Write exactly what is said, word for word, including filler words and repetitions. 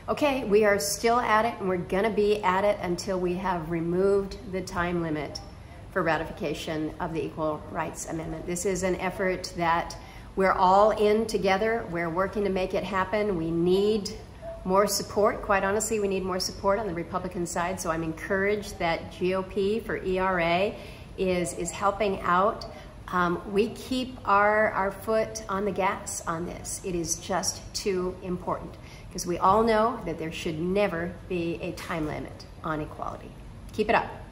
Okay, we are still at it, and we're gonna be at it until we have removed the time limit for ratification of the Equal Rights Amendment. This is an effort that we're all in together. We're working to make it happen. We need more support. Quite honestly, we need more support on the Republican side, so I'm encouraged that G O P for E R A is, is helping out. Um, we keep our, our foot on the gas on this. It is just too important, because we all know that there should never be a time limit on equality. Keep it up.